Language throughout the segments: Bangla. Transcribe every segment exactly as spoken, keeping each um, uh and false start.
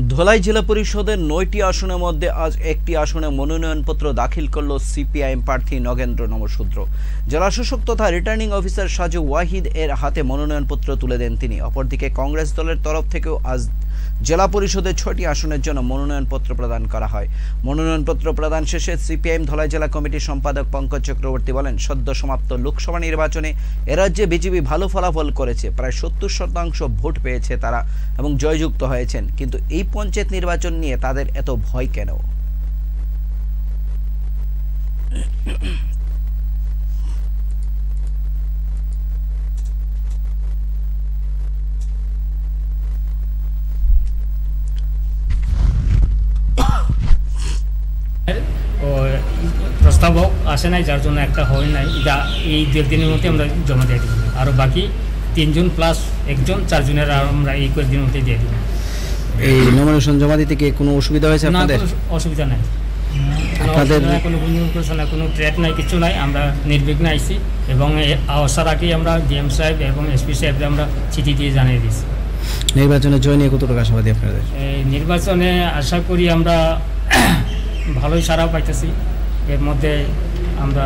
ধলাই জেলা পরিষদের নয়টি আসনের মধ্যে আজ একটি আসনে মনোনয়নপত্র দাখিল করল সিপিআইএম প্রার্থী নগেন্দ্র নমশূদ্র। জেলাশাসক তথা রিটার্নিং অফিসার সাজু ওয়াহিদ এর হাতে মনোনয়নপত্র তুলে দেন তিনি। অপরদিকে কংগ্রেস দলের তরফ থেকেও আজ জেলা পরিষদের ছয়টি আসনের জন্য মনোনয়নপত্র প্রদান করা হয়। মনোনয়নপত্র প্রদান শেষে সিপিআইএম ধলাই জেলা কমিটির সম্পাদক পঙ্কজ চক্রবর্তী বলেন, সদ্য সমাপ্ত লোকসভা নির্বাচনে এরাজ্যে বিজেপি ভালো ফলাফল করেছে, প্রায় সত্তর শতাংশ ভোট পেয়েছে তারা এবং জয়যুক্ত হয়েছেন, কিন্তু এই পঞ্চায়েত নির্বাচন নিয়ে তাদের এত ভয় কেন? প্রস্তাব আসে নাই, যার জন্য একটা হয় নাই। যা এই দেড় দিনের মধ্যে আমরা জমা দিয়ে দিব, আর বাকি তিনজন প্লাস একজন চারজনের আমরা এই কয়েকদিনের মধ্যে দিয়ে দিব। এই নমিনেশন জমা দিতে কি কোনো অসুবিধা হয়েছে আপনাদের? অসুবিধা নাই, আপনাদের কোনো না কোনো ট্রেড নাই, কিছু নাই। আমরা নির্বিঘ্নে আইছি এবং আসার আগেই আমরা ডিএম সাহেব এবং এসপি সাহেবকে আমরা চিঠি দিয়ে জানিয়ে দিয়েছি। নির্বাচনে জয় নিয়ে কতটুকু আশাবাদী আপনাদের? এই নির্বাচনে আশা করি আমরা ভালোই সাড়া পাইতেছি। এর মধ্যে আমরা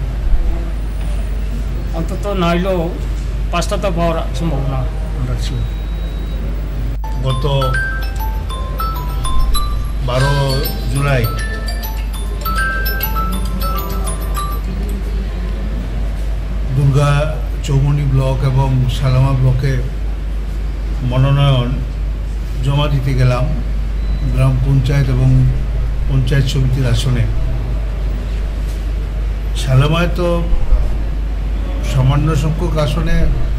অন্তত নইলেও পাঁচটা তো পাওয়ার সম্ভাবনা আমরা ছিল। গত বারো জুলাই দুর্গা চৌমনি ব্লক এবং সালামা ব্লকে মনোনয়ন জমা দিতে গেলাম গ্রাম পঞ্চায়েত এবং পঞ্চায়েত সমিতির আসনে। সালামায় তো সামান্য সংখ্যক আসনে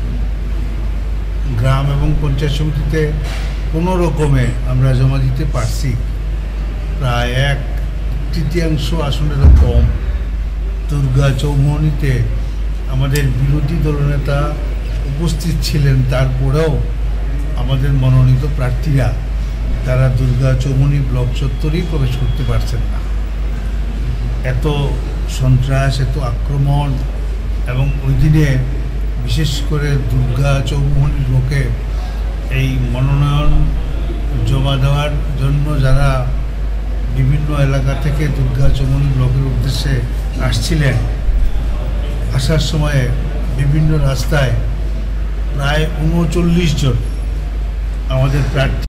গ্রাম এবং পঞ্চায়েত সমিতিতে কোনো রকমে আমরা জমা দিতে পারছি, প্রায় এক তৃতীয়াংশ আসনেরও কম। দুর্গা চৌমনিতে আমাদের বিরোধী দলনেতা উপস্থিত ছিলেন, তারপরেও আমাদের মনোনীত প্রার্থীরা তারা দুর্গা চৌমনি ব্লক চত্বরেই প্রবেশ করতে পারছেন না। এত সন্ত্রাস, এত আক্রমণ, এবং ওই দিনে বিশেষ করে দুর্গা চৌমনি ব্লকে এই মনোনয়ন জমা দেওয়ার জন্য যারা বিভিন্ন এলাকা থেকে দুর্গা চৌমনি ব্লকের উদ্দেশ্যে আসছিলেন, আসার সময়ে বিভিন্ন রাস্তায় প্রায় উনচল্লিশ জন আমাদের প্রার্থী